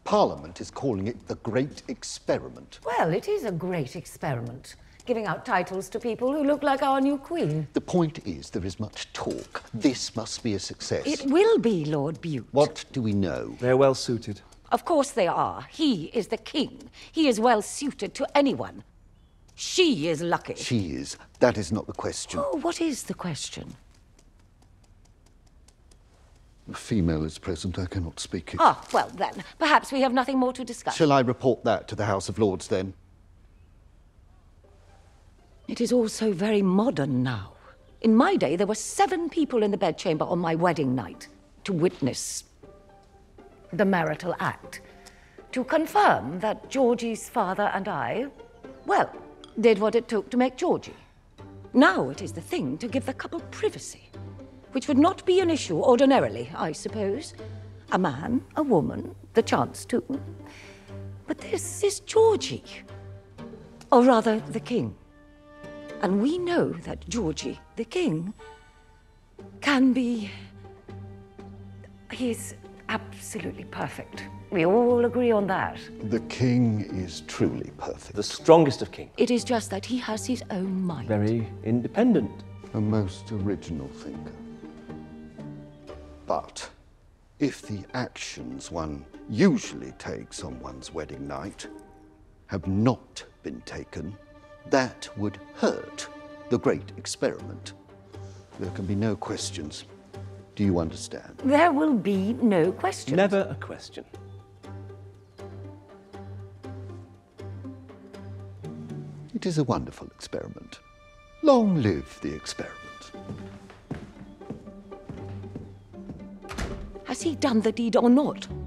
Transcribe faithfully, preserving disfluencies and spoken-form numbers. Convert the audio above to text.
Parliament is calling it the Great Experiment. Well, it is a great experiment, giving out titles to people who look like our new queen. The point is, there is much talk. This must be a success. It will be, Lord Bute. What do we know? They're well suited. Of course they are. He is the king. He is well suited to anyone. She is lucky. She is. That is not the question. Oh, what is the question? The female is present. I cannot speak it. Ah, well then, perhaps we have nothing more to discuss. Shall I report that to the House of Lords, then? It is all so very modern now. In my day, there were seven people in the bedchamber on my wedding night to witness The marital act. To confirm that Georgie's father and I, well, did what it took to make Georgie. Now it is the thing to give the couple privacy, which would not be an issue ordinarily, I suppose. A man, a woman, the chance to. But this is Georgie. Or rather, the king. And we know that Georgie, the king, can be... He's absolutely perfect. We all agree on that. The king is truly perfect. The strongest of kings. It is just that he has his own mind. Very independent. A most original thinker. But if the actions one usually takes on one's wedding night have not been taken, that would hurt the Great Experiment. There can be no questions. Do you understand? There will be no question. Never a question. It is a wonderful experiment. Long live the experiment. Has he done the deed or not?